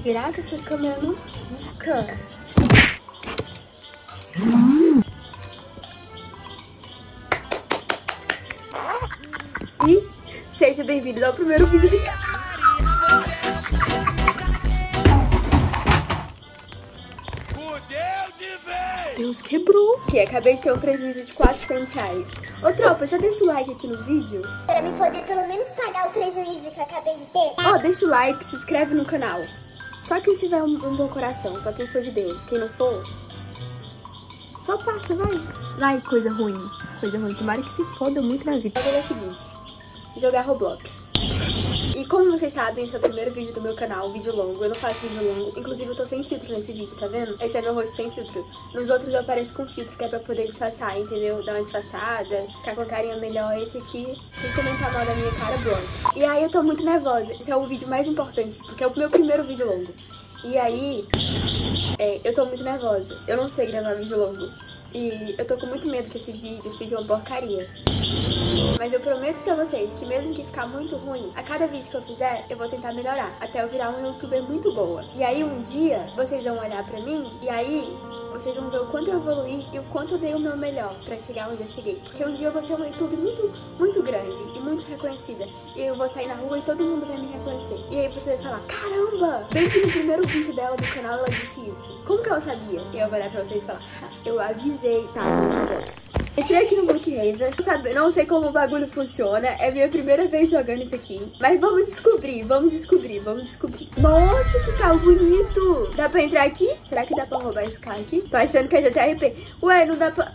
graça essa câmera não fica. E seja bem-vindo ao primeiro vídeo do canal. Deus quebrou. Que acabei de ter um prejuízo de R$400. Ô tropa, já deixa o like aqui no vídeo pra mim poder pelo menos pagar o prejuízo que eu acabei de ter. Ó, deixa o like, se inscreve no canal. Só quem tiver um bom coração, só quem for de Deus. Quem não for, só passa, vai. Ai, coisa ruim. Coisa ruim, tomara que se foda muito na vida. Agora é o seguinte, jogar Roblox. E como vocês sabem, esse é o primeiro vídeo do meu canal, vídeo longo. Eu não faço vídeo longo, inclusive eu tô sem filtro nesse vídeo, tá vendo? Esse é meu rosto sem filtro. Nos outros eu apareço com filtro, que é pra poder disfarçar, entendeu? Dar uma disfarçada, ficar com a carinha melhor. Esse aqui, sem comentar mal da minha cara, blanca. E aí eu tô muito nervosa. Esse é o vídeo mais importante, porque é o meu primeiro vídeo longo. E aí, eu tô muito nervosa. Eu não sei gravar vídeo longo. E eu tô com muito medo que esse vídeo fique uma porcaria. Mas eu prometo pra vocês que mesmo que ficar muito ruim, a cada vídeo que eu fizer, eu vou tentar melhorar, até eu virar um youtuber muito boa. E aí um dia, vocês vão olhar pra mim, e aí vocês vão ver o quanto eu evoluí e o quanto eu dei o meu melhor pra chegar onde eu cheguei. Porque um dia eu vou ser uma youtuber muito grande e muito reconhecida. E eu vou sair na rua e todo mundo vai me reconhecer. E aí você vai falar, caramba, bem que no primeiro vídeo dela do canal ela disse isso. Como que ela sabia? E eu vou olhar pra vocês e falar, eu avisei, tá? Entrei aqui no Brookhaven, não sei como o bagulho funciona, é minha primeira vez jogando isso aqui. Mas vamos descobrir. Nossa, que carro bonito! Dá pra entrar aqui? Será que dá pra roubar esse carro aqui? Tô achando que é GTRP. Ué, não dá pra...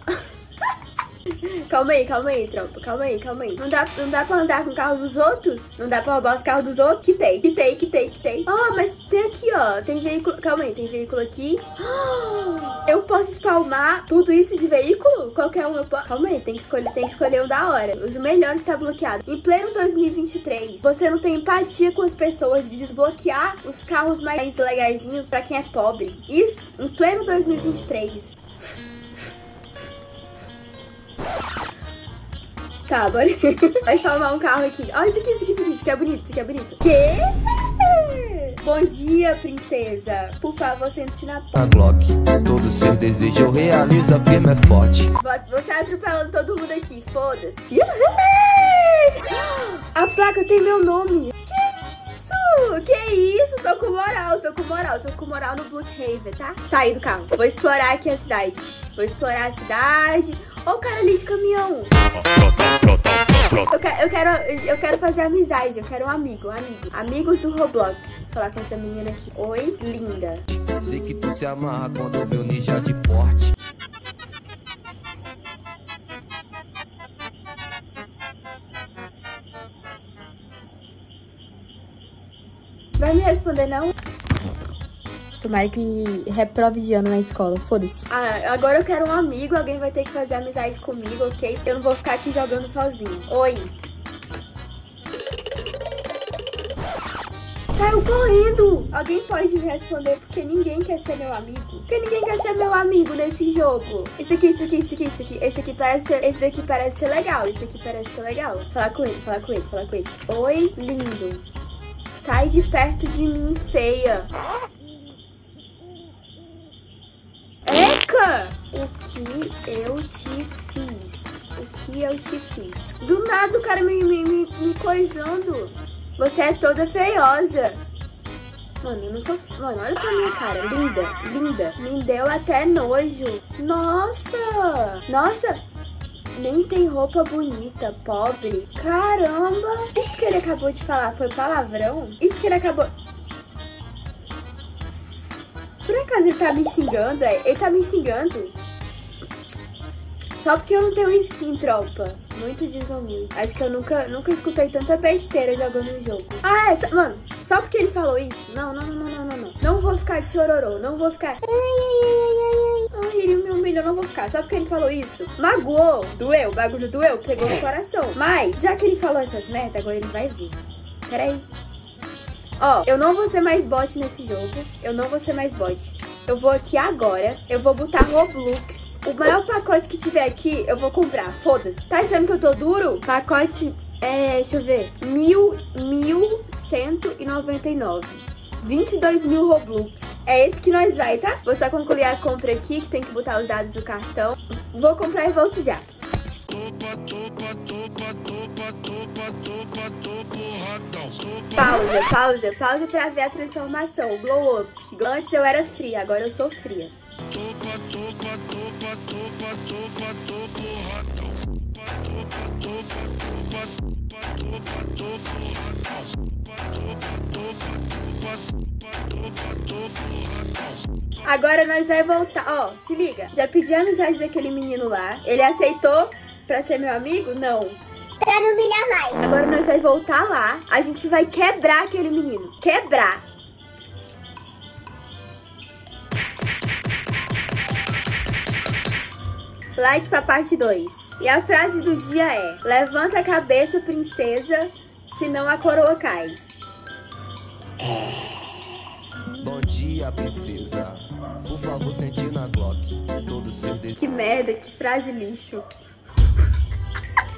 Calma aí, tropa. Calma aí. Não dá pra andar com o carro dos outros? Não dá pra roubar os carros dos outros? Que tem. Ah, mas tem aqui, ó. Tem veículo. Calma aí, tem veículo aqui. Eu posso spawnar tudo isso de veículo? Qualquer um eu posso. Calma aí, tem que escolher um da hora. Os melhores tá bloqueado. Em pleno 2023, você não tem empatia com as pessoas de desbloquear os carros mais legaisinhos pra quem é pobre. Isso, em pleno 2023. Tá, agora vai salvar um carro aqui. Ó, isso aqui é bonito, Quê? Bom dia, princesa. Por favor, sente na porta. A Glock, todo ser deseja, eu realizo, a firma é forte. Você atropelando todo mundo aqui, foda-se. A placa tem meu nome. Que isso? Tô com moral no Brookhaven, tá? Saí do carro. Vou explorar aqui a cidade. Ó o cara ali de caminhão. Eu quero fazer amizade. Eu quero um amigo. Amigos do Roblox. Vou falar com essa menina aqui. Oi, linda. Sei que tu se amarra quando vê o ninja de porte. Vai me responder, não? Tomara que reprove de ano na escola, foda-se. Ah, agora eu quero um amigo, alguém vai ter que fazer amizade comigo, ok? Eu não vou ficar aqui jogando sozinho. Oi. Saiu correndo! Alguém pode me responder porque ninguém quer ser meu amigo. Porque ninguém quer ser meu amigo nesse jogo. Esse daqui parece ser legal. Fala com ele. Oi, lindo. Sai de perto de mim, feia. Eca! O que eu te fiz? Do nada o cara me coisando. Você é toda feiosa. Mano, eu não sou... Mano, olha pra minha cara. Linda. Me deu até nojo. Nossa. Nem tem roupa bonita, pobre. Caramba. Isso que ele acabou de falar foi palavrão? Por acaso ele tá me xingando? Ele tá me xingando? Só porque eu não tenho skin, tropa. Muito desumilde. Acho que eu nunca escutei tanta besteira jogando o jogo. Ah, mano, só porque ele falou isso? Não. Não vou ficar de chororô. Não vou ficar... Ai, ele me humilhou, não vou ficar. Só porque ele falou isso. Magoou. Doeu, o bagulho doeu, pegou no coração. Mas, já que ele falou essas merdas, agora ele vai vir. Peraí. Ó, eu não vou ser mais bot nesse jogo. Eu vou aqui agora. Eu vou botar Roblox. O maior pacote que tiver aqui, eu vou comprar. Foda-se. Tá achando que eu tô duro? Pacote, deixa eu ver. 1.199. 22 mil Robux. É esse que nós vai, tá? Vou só concluir a compra aqui, que tem que botar os dados do cartão. Vou comprar e volto já. Pausa pra ver a transformação, o glow up. Antes eu era fria, agora eu sou fria. Agora nós vai voltar, ó, se liga. Já pedi a amizade daquele menino lá. Ele aceitou pra ser meu amigo? Não. Pra não humilhar mais. Agora nós vai voltar lá. A gente vai quebrar aquele menino. Quebrar. Like pra parte 2. E a frase do dia é: levanta a cabeça, princesa, senão a coroa cai. Bom dia, princesa. Por favor, sente na Glock. Todo seu dedo. Que merda, que frase lixo.